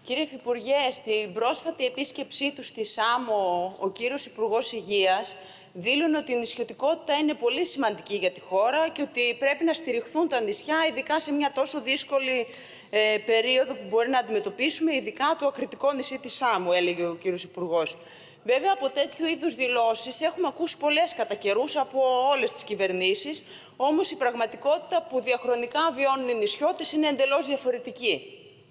Κύριε Υφυπουργέ, στην πρόσφατη επίσκεψή του στη Σάμο, ο κύριος Υπουργός Υγείας δήλωνε ότι η νησιωτικότητα είναι πολύ σημαντική για τη χώρα και ότι πρέπει να στηριχθούν τα νησιά, ειδικά σε μια τόσο δύσκολη περίοδο που μπορεί να αντιμετωπίσουμε, ειδικά το ακριτικό νησί της Σάμου, έλεγε ο κύριος Υπουργός. Βέβαια, από τέτοιου είδους δηλώσεις έχουμε ακούσει πολλές κατά καιρούς από όλες τις κυβερνήσεις, όμως η πραγματικότητα που διαχρονικά βιώνουν οι νησιώτες είναι εντελώς διαφορετική.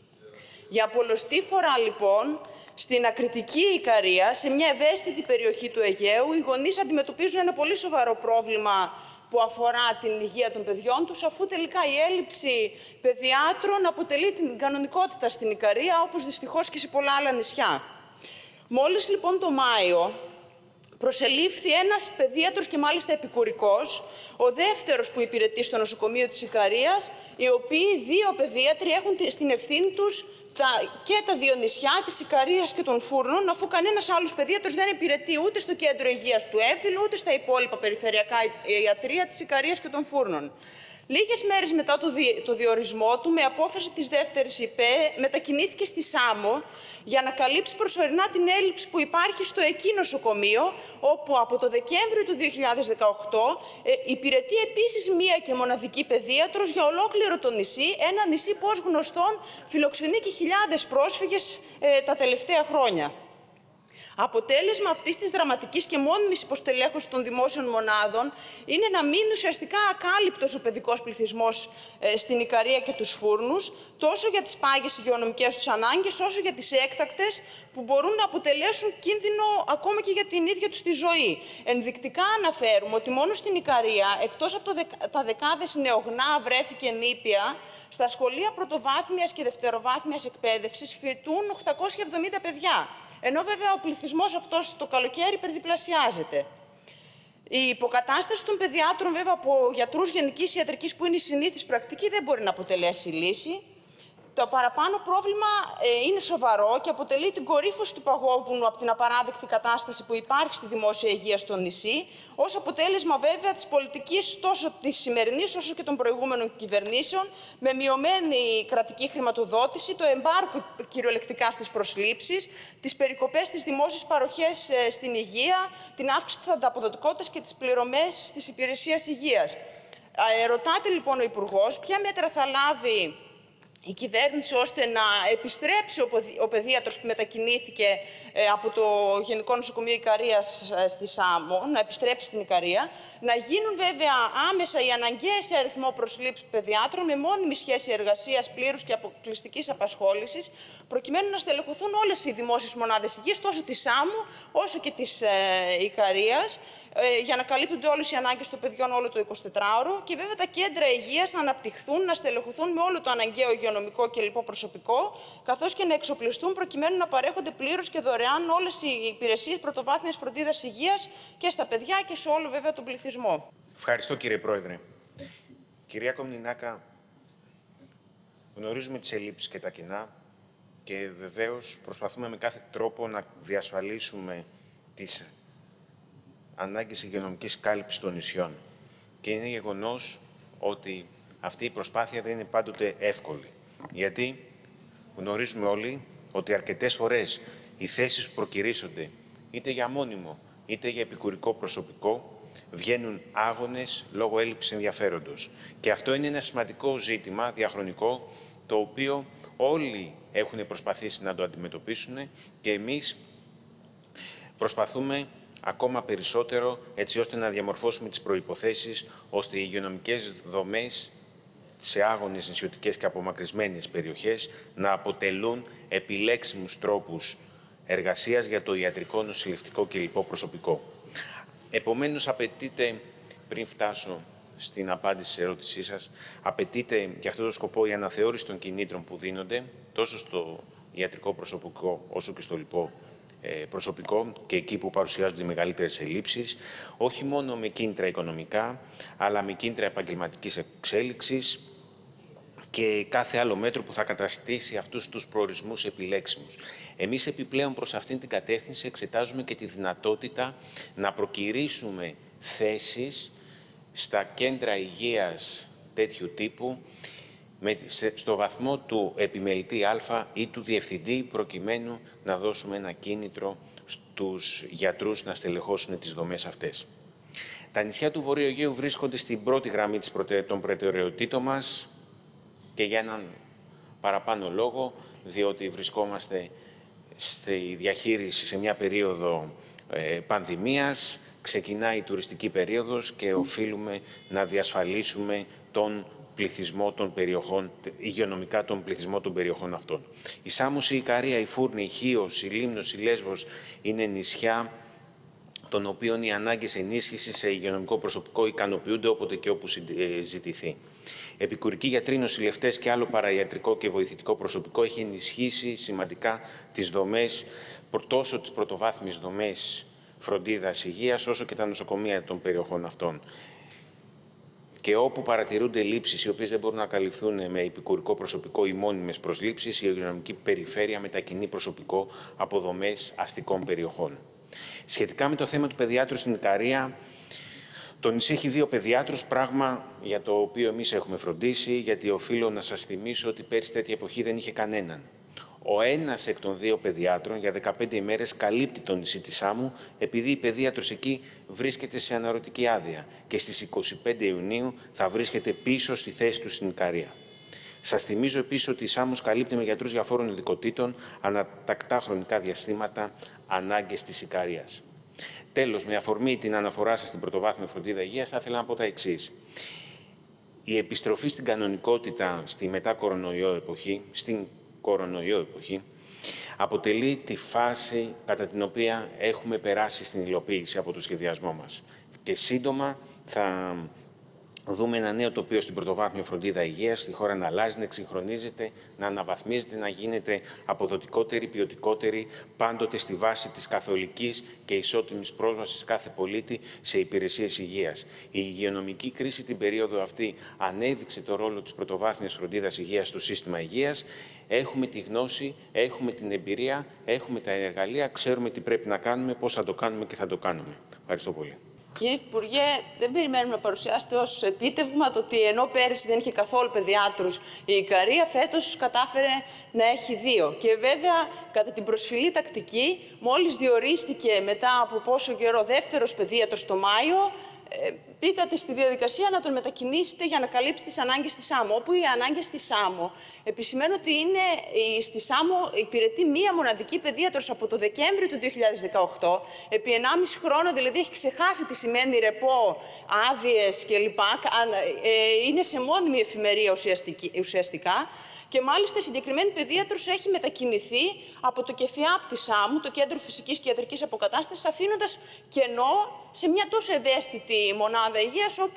Για πολλοστή φορά, λοιπόν, στην ακριτική Ικαρία, σε μια ευαίσθητη περιοχή του Αιγαίου, οι γονείς αντιμετωπίζουν ένα πολύ σοβαρό πρόβλημα που αφορά την υγεία των παιδιών τους, αφού τελικά η έλλειψη παιδιάτρων αποτελεί την κανονικότητα στην Ικαρία, όπως δυστυχώς και σε πολλά άλλα νησιά. Μόλις, λοιπόν, το Μάιο προσελήφθη ένας παιδίατρος και μάλιστα επικουρικός, ο δεύτερος που υπηρετεί στο νοσοκομείο της Ικαρίας, οι οποίοι δύο παιδίατροι έχουν στην ευθύνη τους και τα δύο νησιά της Ικαρίας και των Φούρνων, αφού κανένας άλλος παιδίατρος δεν υπηρετεί ούτε στο κέντρο υγείας του Εύδηλου, ούτε στα υπόλοιπα περιφερειακά ιατρεία της Ικαρίας και των Φούρνων. Λίγες μέρες μετά το διορισμό του, με απόφαση της δεύτερης ΥΠΕ, μετακινήθηκε στη Σάμο για να καλύψει προσωρινά την έλλειψη που υπάρχει στο εκεί νοσοκομείο, όπου από το Δεκέμβριο του 2018 υπηρετεί επίσης μία και μοναδική παιδίατρος για ολόκληρο το νησί, ένα νησί που ως γνωστόν φιλοξενεί και χιλιάδες πρόσφυγες τα τελευταία χρόνια. Αποτέλεσμα αυτής της δραματικής και μόνιμης υποστελέχωσης των δημόσιων μονάδων είναι να μείνει ουσιαστικά ακάλυπτος ο παιδικός πληθυσμός στην Ικαρία και τους Φούρνους, τόσο για τις πάγιες υγειονομικές τους ανάγκες, όσο για τις έκτακτες που μπορούν να αποτελέσουν κίνδυνο ακόμα και για την ίδια τους τη ζωή. Ενδεικτικά αναφέρουμε ότι μόνο στην Ικαρία, εκτός από τα δεκάδες νεογνά, βρέφη και νήπια, στα σχολεία πρωτοβάθμιας και δευτεροβάθμιας εκπαίδευσης φοιτούν 870 παιδιά, ενώ βέβαια ο πληθυσμός αυτός το καλοκαίρι υπερδιπλασιάζεται. Η υποκατάσταση των παιδιάτρων, βέβαια, από γιατρούς γενικής ιατρικής, που είναι η συνήθις πρακτική, δεν μπορεί να αποτελέσει λύση. Το παραπάνω πρόβλημα είναι σοβαρό και αποτελεί την κορύφωση του παγόβουνου από την απαράδεκτη κατάσταση που υπάρχει στη δημόσια υγεία στο νησί, ως αποτέλεσμα βέβαια της πολιτικής τόσο της σημερινής όσο και των προηγούμενων κυβερνήσεων, με μειωμένη κρατική χρηματοδότηση, το εμπάργκο κυριολεκτικά στις προσλήψεις, τις περικοπές στις δημόσιες παροχές στην υγεία, την αύξηση της ανταποδοτικότητας και τις πληρωμές της υπηρεσίας υγείας. Ρωτάτε λοιπόν ο Υπουργός ποια μέτρα θα λάβει η κυβέρνηση ώστε να επιστρέψει ο παιδίατρος που μετακινήθηκε από το Γενικό Νοσοκομείο Ικαρίας στη Σάμο, να επιστρέψει στην Ικαρία, να γίνουν βέβαια άμεσα οι αναγκαίες σε αριθμό προσλήψης παιδιάτρων με μόνιμη σχέση εργασίας, πλήρους και αποκλειστικής απασχόλησης, προκειμένου να στελεχωθούν όλες οι δημόσιες μονάδες υγείας, τόσο της Σάμου όσο και της Ικαρίας, για να καλύπτονται όλες οι ανάγκες των παιδιών όλο το 24ωρο και βέβαια τα κέντρα υγείας να αναπτυχθούν, να στελεχωθούν με όλο το αναγκαίο υγειονομικό και λοιπό προσωπικό, καθώς και να εξοπλιστούν προκειμένου να παρέχονται πλήρως και δωρεάν όλες οι υπηρεσίες πρωτοβάθμιας φροντίδας υγείας και στα παιδιά και σε όλο βέβαια τον πληθυσμό. Ευχαριστώ, κύριε Πρόεδρε. Κυρία Κομνηνάκα, γνωρίζουμε τις ελλείψεις και τα κενά και βεβαίως προσπαθούμε με κάθε τρόπο να διασφαλίσουμε τις ανάγκες υγειονομικής κάλυψης των νησιών. Και είναι γεγονός ότι αυτή η προσπάθεια δεν είναι πάντοτε εύκολη. Γιατί γνωρίζουμε όλοι ότι αρκετές φορές οι θέσεις που προκηρύσσονται είτε για μόνιμο είτε για επικουρικό προσωπικό βγαίνουν άγονες λόγω έλλειψης ενδιαφέροντος. Και αυτό είναι ένα σημαντικό ζήτημα διαχρονικό, το οποίο όλοι έχουν προσπαθήσει να το αντιμετωπίσουν και εμείς προσπαθούμε ακόμα περισσότερο έτσι ώστε να διαμορφώσουμε τις προϋποθέσεις ώστε οι υγειονομικές δομές σε άγονες, νησιωτικές και απομακρυσμένες περιοχές να αποτελούν επιλέξιμους τρόπους εργασίας για το ιατρικό, νοσηλευτικό και λοιπό προσωπικό. Επομένως, απαιτείται, πριν φτάσω στην απάντηση σε ερώτησή σας, απαιτείται για αυτό το σκοπό η αναθεώρηση των κινήτρων που δίνονται τόσο στο ιατρικό προσωπικό όσο και στο λοιπό προσωπικό και εκεί που παρουσιάζονται οι μεγαλύτερες ελλείψεις, όχι μόνο με κίνητρα οικονομικά, αλλά με κίνητρα επαγγελματικής εξέλιξης και κάθε άλλο μέτρο που θα καταστήσει αυτούς τους προορισμούς επιλέξιμους. Εμείς επιπλέον προς αυτήν την κατεύθυνση εξετάζουμε και τη δυνατότητα να προκηρύσουμε θέσεις στα κέντρα υγείας τέτοιου τύπου στο βαθμό του επιμελητή Α ή του διευθυντή, προκειμένου να δώσουμε ένα κίνητρο στους γιατρούς να στελεχώσουν τις δομές αυτές. Τα νησιά του Βορείου Αιγαίου βρίσκονται στην πρώτη γραμμή των προτεραιοτήτων μας και για έναν παραπάνω λόγο, διότι βρισκόμαστε στη διαχείριση σε μια περίοδο πανδημίας, ξεκινάει η τουριστική περίοδος και οφείλουμε να διασφαλίσουμε τον πληθυσμό των περιοχών, υγειονομικά τον πληθυσμό των περιοχών αυτών. Η Σάμος, η Ικαρία, η Φούρνη, η Χίος, η Λίμνος, η Λέσβος είναι νησιά των οποίων οι ανάγκες ενίσχυσης σε υγειονομικό προσωπικό ικανοποιούνται όποτε και όπου ζητηθεί. Επικουρικοί γιατροί, νοσηλευτές και άλλο παραϊατρικό και βοηθητικό προσωπικό έχει ενισχύσει σημαντικά τις δομές, τόσο τις πρωτοβάθμιες δομές φροντίδας υγείας, όσο και τα νοσοκομεία των περιοχών αυτών. Και όπου παρατηρούνται λήψεις οι οποίες δεν μπορούν να καλυφθούν με επικουρικό προσωπικό ή μόνιμες προσλήψεις, η υγειονομική περιφέρεια μετακινεί προσωπικό από δομές αστικών περιοχών. Σχετικά με το θέμα του παιδιάτρου στην Ικαρία, το νησί έχει 2 παιδιάτρους, πράγμα για το οποίο εμείς έχουμε φροντίσει, γιατί οφείλω να σας θυμίσω ότι πέρυσι τέτοια εποχή δεν είχε κανέναν. Ο ένας εκ των 2 παιδιάτρων για 15 ημέρες καλύπτει το νησί της Σάμου, επειδή η παιδίατρος εκεί βρίσκεται σε αναρωτική άδεια και στις 25 Ιουνίου θα βρίσκεται πίσω στη θέση του στην Ικαρία. Σας θυμίζω επίσης ότι η Σάμος καλύπτει με γιατρούς διαφόρων ειδικοτήτων ανατακτά χρονικά διαστήματα ανάγκες της Ικαρίας. Τέλος, με αφορμή την αναφορά σας στην πρωτοβάθμια φροντίδα υγείας, θα ήθελα να πω τα εξής. Η επιστροφή στην κανονικότητα στη μετά-κορονοϊό εποχή, αποτελεί τη φάση κατά την οποία έχουμε περάσει στην υλοποίηση από το σχεδιασμό μας. Και σύντομα θα δούμε ένα νέο τοπίο στην πρωτοβάθμια φροντίδα υγείας, στη χώρα να αλλάζει, να εξυγχρονίζεται, να αναβαθμίζεται, να γίνεται αποδοτικότερη, ποιοτικότερη, πάντοτε στη βάση της καθολικής και ισότιμης πρόσβασης κάθε πολίτη σε υπηρεσίες υγείας. Η υγειονομική κρίση την περίοδο αυτή ανέδειξε το ρόλο της πρωτοβάθμιας φροντίδας υγείας στο σύστημα υγείας. Έχουμε τη γνώση, έχουμε την εμπειρία, έχουμε τα εργαλεία, ξέρουμε τι πρέπει να κάνουμε, πώς θα το κάνουμε και θα το κάνουμε. Ευχαριστώ πολύ. Κύριε Υπουργέ, δεν περιμένουμε να παρουσιάσετε ως επίτευγμα το ότι ενώ πέρυσι δεν είχε καθόλου παιδιάτρους η Ικαρία, φέτος κατάφερε να έχει 2. Και βέβαια, κατά την προσφυλή τακτική, μόλις διορίστηκε μετά από πόσο καιρό δεύτερος παιδίατρος το Μάιο, μπήκατε στη διαδικασία να τον μετακινήσετε για να καλύψει τις ανάγκες της ΣΑΜΟ. Όπου οι ανάγκες της ΣΑΜΟ, επισημαίνω ότι στη ΣΑΜΟ υπηρετεί μία μοναδική παιδίατρος από το Δεκέμβριο του 2018, επί 1,5 χρόνο δηλαδή έχει ξεχάσει τι σημαίνει ρεπό, άδειες κλπ. Είναι σε μόνιμη εφημερία ουσιαστικά. Και μάλιστα η συγκεκριμένη παιδίατρος έχει μετακινηθεί από το ΚΕΦΙΑΠ της ΣΑΜΟ, το Κέντρο Φυσικής και Ιατρικής Αποκατάστασης, αφήνοντας κενό σε μια τόσο ευαίσθητη μονάδα υγείας, όπου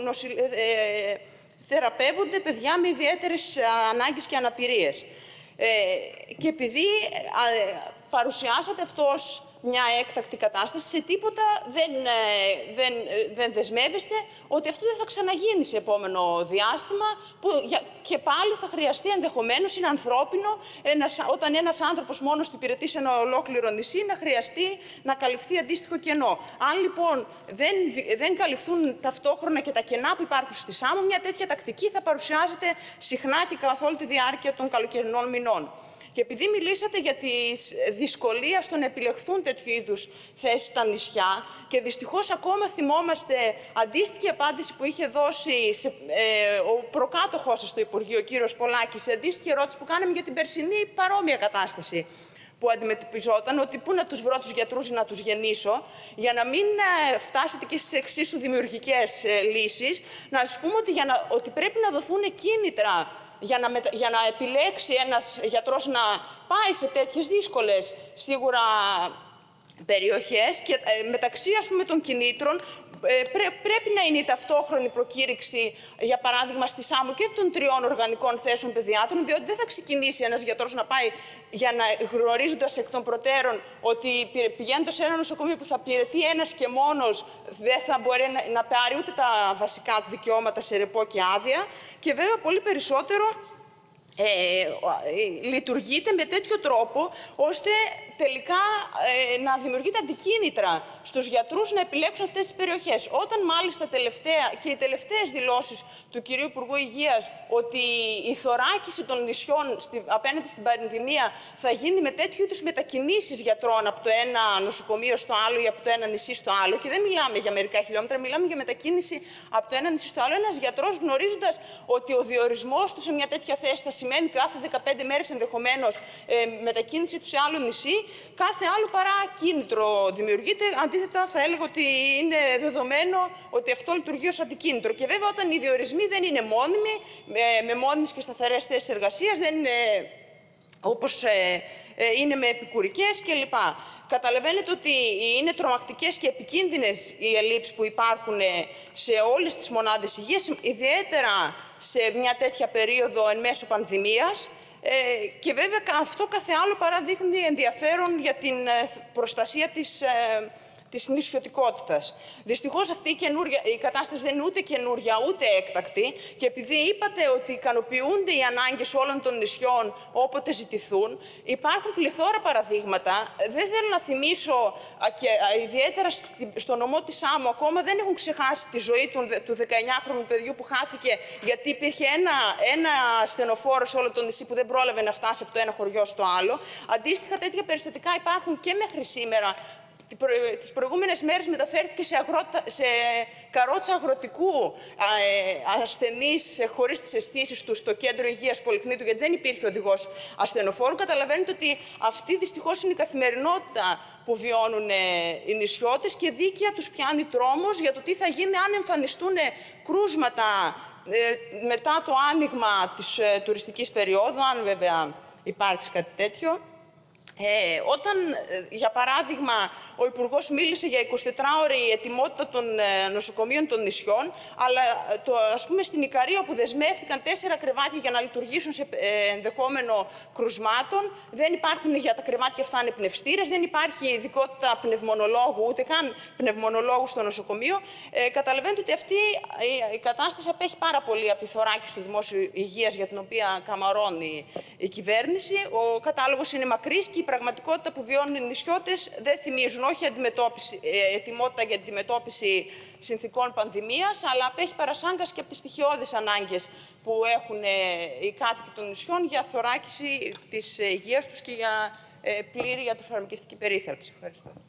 θεραπεύονται παιδιά με ιδιαίτερες ανάγκες και αναπηρίες. Και επειδή παρουσιάσατε αυτό ως μια έκτακτη κατάσταση, σε τίποτα δεν δεσμεύεστε ότι αυτό δεν θα ξαναγίνει σε επόμενο διάστημα, που και πάλι θα χρειαστεί ενδεχομένως, είναι ανθρώπινο, όταν ένας άνθρωπος μόνος του υπηρετεί σε ένα ολόκληρο νησί, να χρειαστεί να καλυφθεί αντίστοιχο κενό. Αν λοιπόν δεν καλυφθούν ταυτόχρονα και τα κενά που υπάρχουν στη ΣΑΜΟ, μια τέτοια τακτική θα παρουσιάζεται συχνά και καθ' όλη τη διάρκεια των καλοκαιρινών μηνών. Και επειδή μιλήσατε για τη δυσκολία στο να επιλεχθούν τέτοιου είδους θέσεις στα νησιά, και δυστυχώς ακόμα θυμόμαστε αντίστοιχη απάντηση που είχε δώσει ο προκάτοχός σας στο Υπουργείο, ο κύριος Πολάκης, σε αντίστοιχη ερώτηση που κάναμε για την περσινή παρόμοια κατάσταση που αντιμετωπιζόταν, ότι πού να τους βρω τους γιατρούς ή να τους γεννήσω, για να μην φτάσετε και στις εξίσου δημιουργικές λύσεις, να σας πούμε ότι πρέπει να δοθούν κίνητρα για να επιλέξει ένας γιατρός να πάει σε τέτοιες δύσκολες σίγουρα περιοχές, και μεταξύ των κινήτρων πρέπει να είναι η ταυτόχρονη προκήρυξη, για παράδειγμα στη ΣΑΜΟ, και των 3 οργανικών θέσεων παιδιάτρων, διότι δεν θα ξεκινήσει ένας γιατρός να πάει για να γνωρίζοντας εκ των προτέρων ότι πηγαίνοντας σε ένα νοσοκομείο που θα υπηρετεί ένας και μόνος, δεν θα μπορεί να πάρει ούτε τα βασικά του δικαιώματα σε ρεπό και άδεια, και βέβαια πολύ περισσότερο λειτουργείται με τέτοιο τρόπο ώστε τελικά να δημιουργείται αντικίνητρα στους γιατρούς να επιλέξουν αυτές τις περιοχές. Όταν μάλιστα και οι τελευταίες δηλώσεις του κυρίου Υπουργού Υγείας ότι η θωράκιση των νησιών απέναντι στην πανδημία θα γίνει με τέτοιου είδους μετακινήσεις γιατρών από το ένα νοσοκομείο στο άλλο ή από το ένα νησί στο άλλο, και δεν μιλάμε για μερικά χιλιόμετρα, μιλάμε για μετακίνηση από το ένα νησί στο άλλο. Ένας γιατρός, γνωρίζοντας ότι ο διορισμός του σε μια τέτοια θέση θα σημαίνει κάθε 15 μέρες ενδεχομένως μετακίνηση του σε άλλο νησί, κάθε άλλο παρά κίνητρο δημιουργείται. Αντίθετα, θα έλεγα ότι είναι δεδομένο ότι αυτό λειτουργεί ως αντικίνητρο. Και βέβαια, όταν οι διορισμοί δεν είναι μόνιμοι, με μόνιμες και σταθερές θέσεις εργασίας, δεν είναι όπως είναι με επικουρικές κλπ. Καταλαβαίνετε ότι είναι τρομακτικές και επικίνδυνες οι ελλείψεις που υπάρχουν σε όλες τις μονάδες υγείας, ιδιαίτερα σε μια τέτοια περίοδο εν μέσω πανδημίας. Και βέβαια αυτό κάθε άλλο παρά δείχνει ενδιαφέρον για την προστασία της νησιωτικότητας. Δυστυχώς αυτή η κατάσταση δεν είναι ούτε καινούρια ούτε έκτακτη, και επειδή είπατε ότι ικανοποιούνται οι ανάγκες όλων των νησιών όποτε ζητηθούν, υπάρχουν πληθώρα παραδείγματα. Δεν θέλω να θυμίσω, και ιδιαίτερα στο νομό της Άμμου ακόμα δεν έχουν ξεχάσει τη ζωή του 19χρονου παιδιού που χάθηκε γιατί υπήρχε ένα ασθενοφόρο σε όλο το νησί που δεν πρόλαβε να φτάσει από το ένα χωριό στο άλλο. Αντίστοιχα, τέτοια περιστατικά υπάρχουν και μέχρι σήμερα. Τις προηγούμενες μέρες μεταφέρθηκε σε καρότσα αγροτικού ασθενείς χωρίς τις αισθήσεις του στο κέντρο υγείας Πολυκνήτου, γιατί δεν υπήρχε οδηγός ασθενοφόρου. Καταλαβαίνετε ότι αυτή δυστυχώς είναι η καθημερινότητα που βιώνουν οι νησιώτες, και δίκαια τους πιάνει τρόμος για το τι θα γίνει αν εμφανιστούν κρούσματα μετά το άνοιγμα της τουριστικής περίοδου, αν βέβαια υπάρξει κάτι τέτοιο. Όταν, για παράδειγμα, ο Υπουργός μίλησε για 24ωρη ετοιμότητα των νοσοκομείων των νησιών, αλλά ας πούμε στην Ικαρία, όπου δεσμεύτηκαν 4 κρεβάτια για να λειτουργήσουν σε ενδεχόμενο κρουσμάτων, δεν υπάρχουν για τα κρεβάτια αυτά ανεπνευστήρες, δεν υπάρχει ειδικότητα πνευμονολόγου, ούτε καν πνευμονολόγου στο νοσοκομείο. Καταλαβαίνετε ότι αυτή η κατάσταση απέχει πάρα πολύ από τη θωράκιση του δημόσιου υγείας, για την οποία καμαρώνει η κυβέρνηση. Ο κατάλογος είναι μακρύς και η πραγματικότητα που βιώνουν οι νησιώτες δεν θυμίζουν όχι ετοιμότητα για αντιμετώπιση συνθηκών πανδημίας, αλλά απέχει παρασάγκας και από τις στοιχειώδεις ανάγκες που έχουν οι κάτοικοι των νησιών για θωράκιση της υγείας τους και για πλήρη ιατροφαρμακευτική περίθαλψη. Ευχαριστώ.